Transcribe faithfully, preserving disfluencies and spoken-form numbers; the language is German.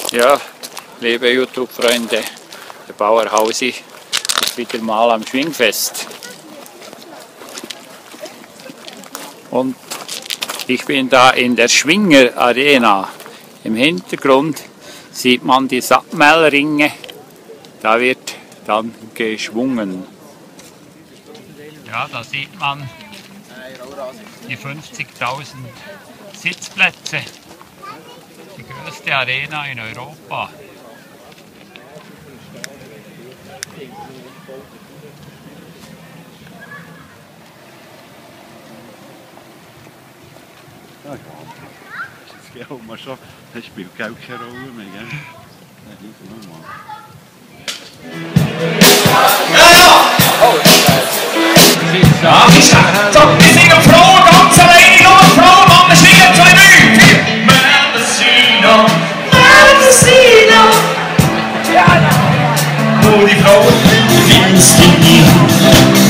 Ja, liebe YouTube-Freunde, der Bauer Hausi ist wieder mal am Schwingfest. Und ich bin da in der Schwinger Arena. Im Hintergrund sieht man die Sattmehlringe. Da wird dann geschwungen. Ja, da sieht man die fünfzigtausend Sitzplätze. Die größte Arena in Europa. Ja, ja. Das geht auch mal schon. Das spielt gar keine Rolle mehr, gell? Ja, diese Nummer. Ja, ja! Oh, ja, ich sag, so, wir sind noch froh, ganz alleine, nur froh, Mann, wir schwingen zwei, drei, vier. Mendocino, Mendocino. Ja, ja. Oh, die Frau, die findest du nie.